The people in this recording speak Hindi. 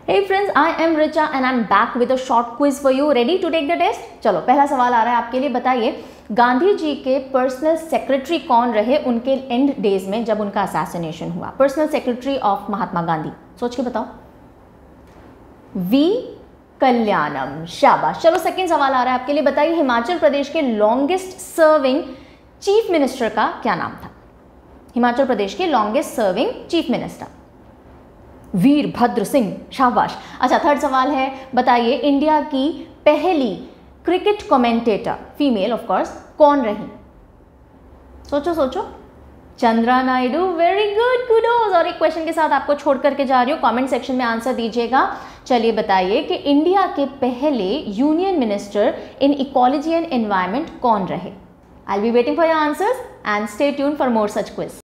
Hey friends, I am Richa and I'm back with a short quiz for you. Ready to take the test? चलो पहला सवाल आ रहा है आपके लिए। बताइए गांधी जी के पर्सनल सेक्रेटरी कौन रहे उनके एंड डेज में जब उनका असैसिनेशन हुआ। Personal secretary of Mahatma Gandhi, सोच के बताओ। वी कल्याणम, शाबाश। चलो सेकंड सवाल आ रहा है आपके लिए। बताइए हिमाचल प्रदेश के लॉन्गेस्ट सर्विंग चीफ मिनिस्टर का क्या नाम था। हिमाचल प्रदेश के longest serving chief minister Virbhadra Singh, शाबाश। अच्छा थर्ड सवाल है, बताइए इंडिया की पहली cricket commentator female of course कौन रही। सोचो सोचो। Chandra Naidu, very good, kudos. और एक क्वेश्चन के साथ आपको छोड़ करके जा रही हूँ, कमेंट सेक्शन में आंसर दीजिएगा। चलिए बताइए कि इंडिया के पहले union minister in ecology and environment कौन रहे। I will be waiting for your answers and stay tuned for more such quiz.